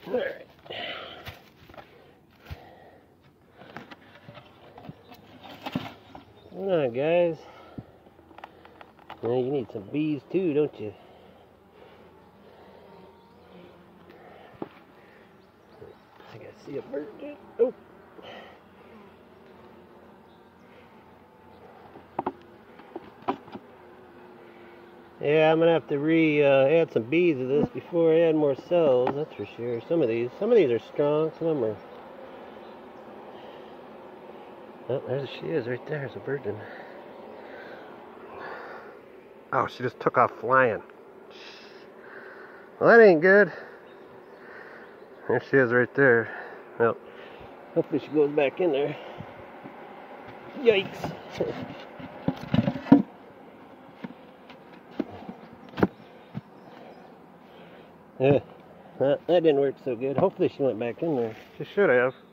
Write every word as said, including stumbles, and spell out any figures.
Alright. Come on, guys. Now you need some bees too, don't you? I think I see a bird. Oh. Yeah, I'm gonna have to re uh, add some bees to this before I add more cells. That's for sure. Some of these, some of these are strong. Some of them are. Oh, there she is, right there. There's a bird in. Oh, she just took off flying. Well, that ain't good. There she is, right there. Well, hopefully she goes back in there. Yikes. Yeah, that, that didn't work so good. Hopefully she went back in there. She should have.